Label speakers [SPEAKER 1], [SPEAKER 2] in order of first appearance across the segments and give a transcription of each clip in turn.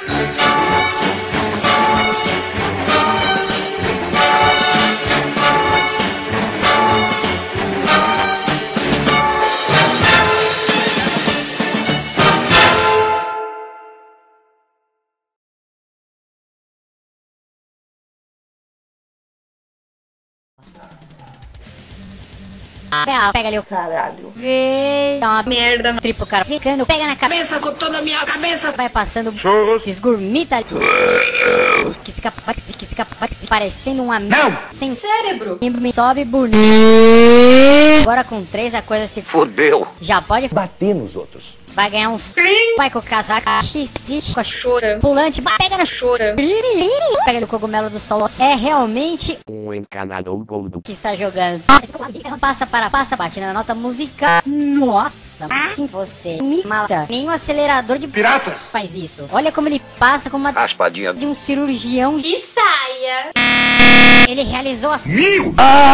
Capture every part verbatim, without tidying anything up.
[SPEAKER 1] Pega, pega ali o caralho. Eita, uma merda. Triplo cara secando, pega na cabeça com toda a minha cabeça. Vai passando, esgurmita. Que fica, que fica parecendo uma não. Sem cérebro. Me sobe bonito. Agora com três a coisa se fodeu. Já pode bater nos outros. Vai ganhar uns vai com o casaco, com a chora, pulante, pega na chora, pega no cogumelo do sol. É realmente um encanador gordo que está jogando. Passa para, passa, bate na nota musical. Nossa, assim você me mata. Nem um acelerador de piratas faz isso. Olha como ele passa com uma raspadinha de um cirurgião de saia. Ele realizou as mil.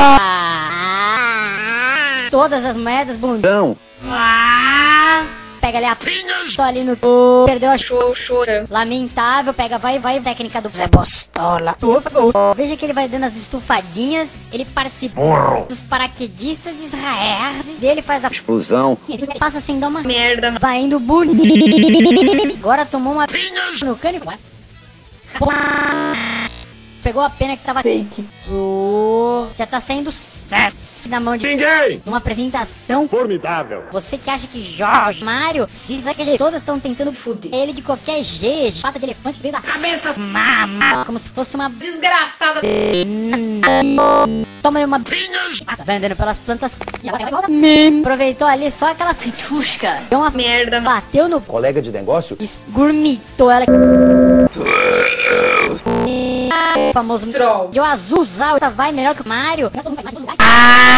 [SPEAKER 1] Ah, todas as moedas bundão. Mas pega ali a só ali no perdeu a show, chora. Lamentável, pega, vai, vai, técnica do Zé Bostola. Veja que ele vai dando as estufadinhas. Ele participa Morro. dos paraquedistas de Israel. Dele faz a explosão. Ele passa sem dar uma merda. Vai indo bonito. Agora tomou uma no cânico. Pegou a pena que tava fake. Oh, já tá saindo sucesso na mão de ninguém. Uma apresentação formidável. Você que acha que Jorge Mario precisa que todas estão tentando fuder ele de qualquer jeito. Pata de elefante veio da cabeça. Mama, como se fosse uma desgraçada. Toma uma vai andando pelas plantas. Aproveitou ali só aquela fitusca. Deu uma merda. Bateu no colega de negócio. Esgurmitou ela. O famoso troll. E o azul vai melhor que o Mario. Ah!